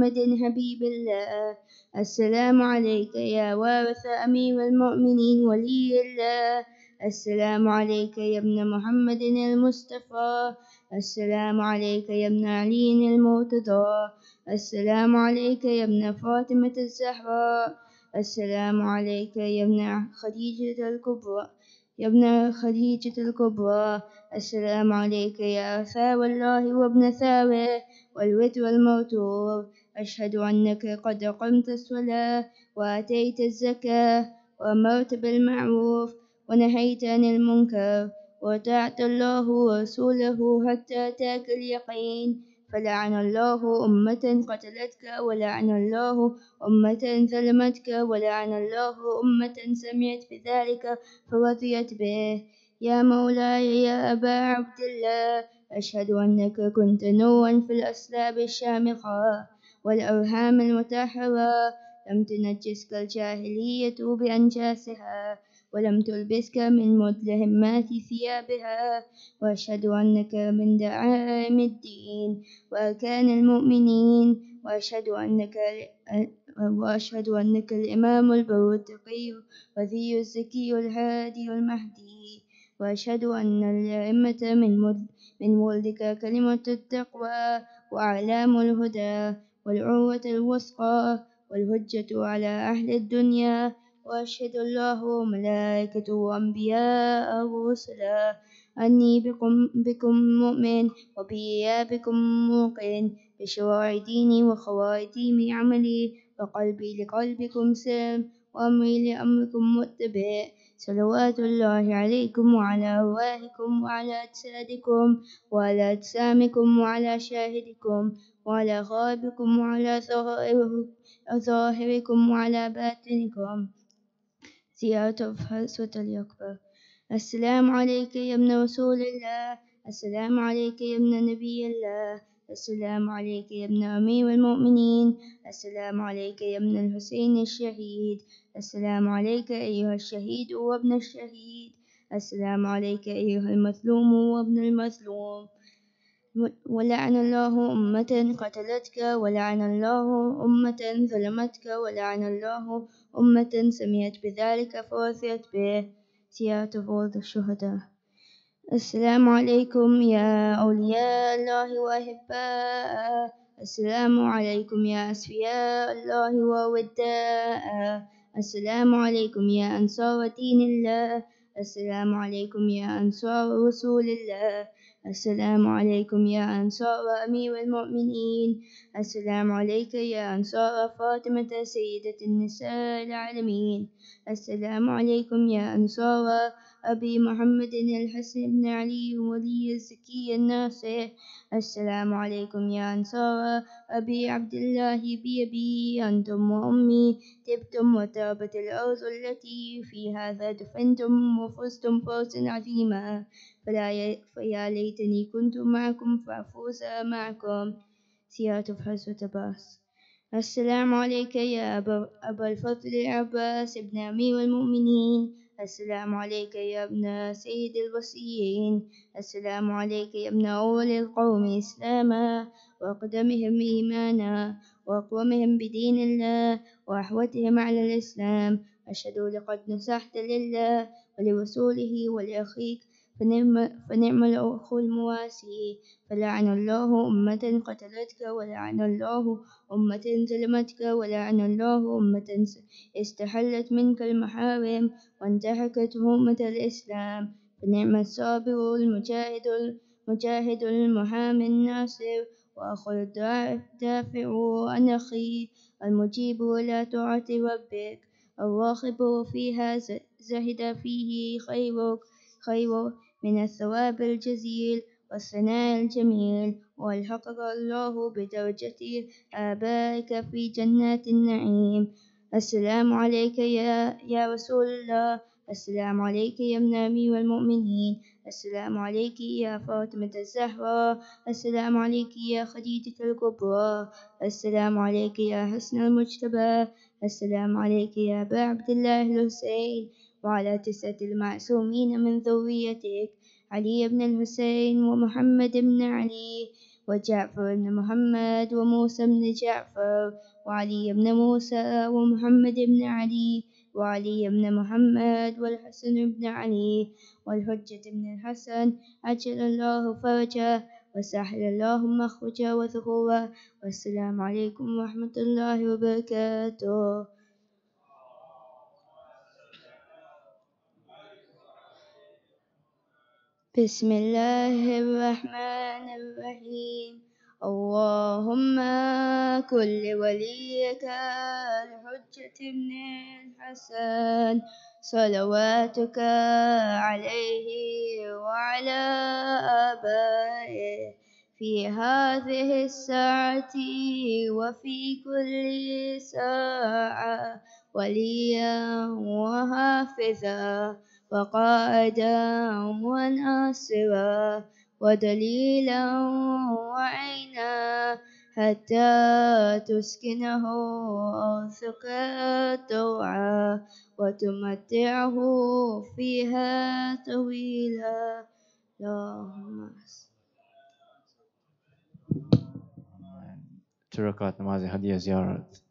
محمد حبيب الله. السلام عليك يا وارث أمير المؤمنين ولي الله. السلام عليك يا ابن محمد المصطفى. السلام عليك يا ابن علي المرتضى. السلام عليك يا ابن فاطمة الزهراء. السلام عليك يا ابن خديجة الكبرى. السلام عليك يا ثاوى الله وابن ثاوى والوتر الموتور. أشهد أنك قد قمت الصلاة وآتيت الزكاة وأمرت بالمعروف ونهيت عن المنكر وطاعت الله ورسوله حتى أتاك اليقين. فلعن الله أمة قتلتك ولعن الله أمة ظلمتك ولعن الله أمة سمعت بذلك فرضيت به. يا مولاي يا أبا عبد الله، أشهد أنك كنت نورا في الأسلاب الشامخة والأرحام المطهرة. لم تنجسك الجاهلية بأنجاسها ولم تلبسك من مدلهمات ثيابها. وأشهد أنك من دعائم الدين وأركان المؤمنين. وأشهد أنك الإمام البر التقي وذي الزكي الهادي المهدي. وأشهد أن الأئمة من ولدك كلمة التقوى وأعلام الهدى والعروة الوثقى والهجة على أهل الدنيا. وأشهد الله وملائكته وأنبياءه ورسله أني بكم مؤمن وبإيابكم موقن بشرائع ديني وخواتيم عملي وقلبي لقلبكم سلم وأمري لأمركم متبع. صلوات الله عليكم وعلى أرواحكم وعلى أجسادكم وعلى أجسامكم وعلى شاهدكم وعلى غائبكم وعلى ظاهركم وعلى باطنكم. زيارة حسوة الأكبر. السلام عليك يا ابن رسول الله. السلام عليك يا ابن نبي الله. السلام عليك يا ابن أمير المؤمنين. السلام عليك يا ابن الحسين الشهيد. السلام عليك أيها الشهيد وابن الشهيد. السلام عليك أيها المظلوم وابن المظلوم. ولعن الله أمة قتلتك ولعن الله أمة ظلمتك ولعن الله أمة سمعت بذلك فرضيت به. زيارة روض الشهداء. السلام عليكم يا أولياء الله وأحباء. السلام عليكم يا أصفياء الله ووداء. السلام عليكم يا أنصار دين الله. السلام عليكم يا أنصار رسول الله. السلام عليكم يا أنصار أمير المؤمنين. السلام عليك يا أنصار فاطمة سيدة النساء العالمين. السلام عليكم يا أنصار أبي محمد الحسن بن علي ولي الزكي الناصح. السلام عليكم يا أنصار أبي عبد الله بأبي أنتم وأمي تبتم وتربت الأرض التي في هذا دفنتم وفزتم فوزا عظيما. فيا ليتني كنت معكم فأفوز معكم. زيارة حسوة باس. السلام عليك يا أبا الفضل العباس ابن أمير المؤمنين. السلام عليك يا ابن سيد الوصيين. السلام عليك يا ابن أول القوم إسلاما وأقدمهم إيمانا وأقومهم بدين الله وأحوتهم على الإسلام. أشهد لقد نصحت لله ولرسوله ولأخيك فنعم الأخ المواسي. فلعن الله أمة قتلتك ولعن الله أمة ظلمتك ولعن الله أمة استحلت منك المحارم وانتهكت هرمة الإسلام. فنعم الصابر المجاهد المحامي الناصر وأخو الدافع عن أخيه المجيب إلى طاعة ربك الراغب فيها زهد فيه خير من الثواب الجزيل والثناء الجميل. والحقق الله بدرجة آبائك في جنات النعيم. السلام عليك يا رسول الله. السلام عليك يا ابن أمير المؤمنين. السلام عليك يا فاطمة الزهراء. السلام عليك يا خديجة الكبرى. السلام عليك يا حسن المجتبى. السلام عليك يا أبا عبد الله الحسين وعلى 9 المعصومين من ذريتك علي بن الحسين ومحمد بن علي وجعفر بن محمد وموسى بن جعفر وعلي بن موسى ومحمد بن علي وعلي بن محمد والحسن بن علي والحجة بن الحسن عجل الله فرجه وسهل الله مخرجه وظهوره. والسلام عليكم ورحمة الله وبركاته. بسم الله الرحمن الرحيم. اللهم كل وليك الحجة بن الحسن صلواتك عليه وعلى آبائه في هذه الساعة وفي كل ساعة وليا وحافظا وقائدا وناصرا ودليلا وعينا حتى تسكنه أرضك طوعا وتمتعه فيها طويلا. اللهم 2 ركعات نماز هدية زيارات.